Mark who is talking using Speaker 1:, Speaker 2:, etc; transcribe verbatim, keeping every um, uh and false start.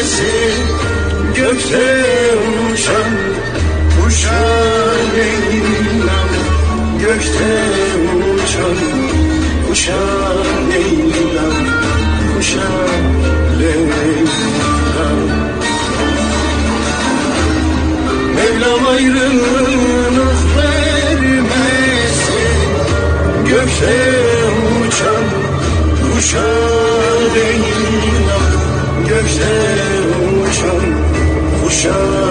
Speaker 1: vermesin. Gökte uçan kuşa Leyla'm, gökte uçan kuşa Leyla'm, kuşa Leyla'm. Mevlam ayrılık vermesin. Gökte uçan kuşa Leyla'm, gökte uçan kuşa